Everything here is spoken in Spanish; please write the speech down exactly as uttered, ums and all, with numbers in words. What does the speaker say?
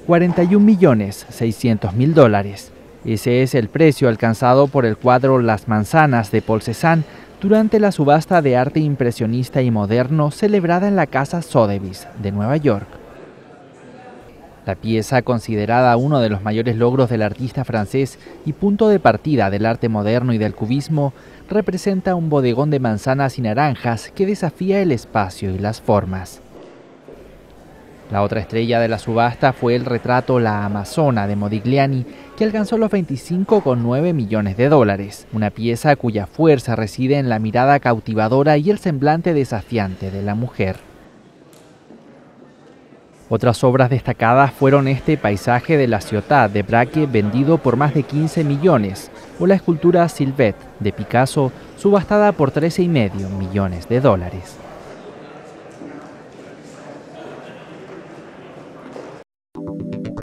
cuarenta y un millones seiscientos mil dólares. Ese es el precio alcanzado por el cuadro Las Manzanas de Paul Cézanne durante la subasta de arte impresionista y moderno celebrada en la Casa Sotheby's de Nueva York. La pieza, considerada uno de los mayores logros del artista francés y punto de partida del arte moderno y del cubismo, representa un bodegón de manzanas y naranjas que desafía el espacio y las formas. La otra estrella de la subasta fue el retrato La Amazona de Modigliani, que alcanzó los veinticinco coma nueve millones de dólares, una pieza cuya fuerza reside en la mirada cautivadora y el semblante desafiante de la mujer. Otras obras destacadas fueron este paisaje de la Ciotat de Braque, vendido por más de quince millones, o la escultura Sylvette de Picasso, subastada por trece coma cinco millones de dólares.